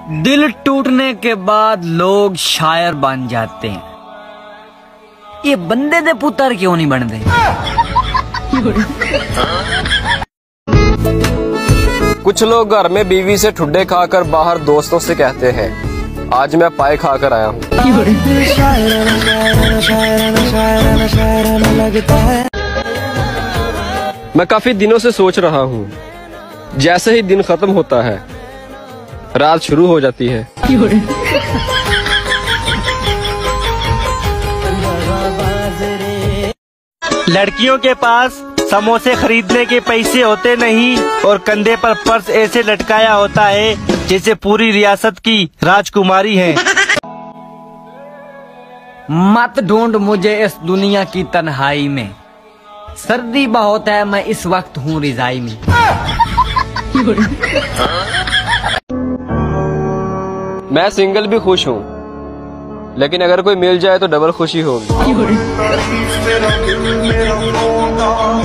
दिल टूटने के बाद लोग शायर बन जाते हैं, ये बंदे दे पुत्र क्यों नहीं बनते? कुछ लोग घर में बीवी से ठुड्डे खाकर बाहर दोस्तों से कहते हैं आज मैं पाए खाकर आया हूँ। मैं काफी दिनों से सोच रहा हूँ, जैसे ही दिन खत्म होता है रात शुरू हो जाती है। लड़कियों के पास समोसे खरीदने के पैसे होते नहीं और कंधे पर पर्स ऐसे लटकाया होता है जैसे पूरी रियासत की राजकुमारी है। मत ढूंढ मुझे इस दुनिया की तन्हाई में, सर्दी बहुत है मैं इस वक्त हूँ रिजाई में। मैं सिंगल भी खुश हूँ, लेकिन अगर कोई मिल जाए तो डबल खुशी होगी।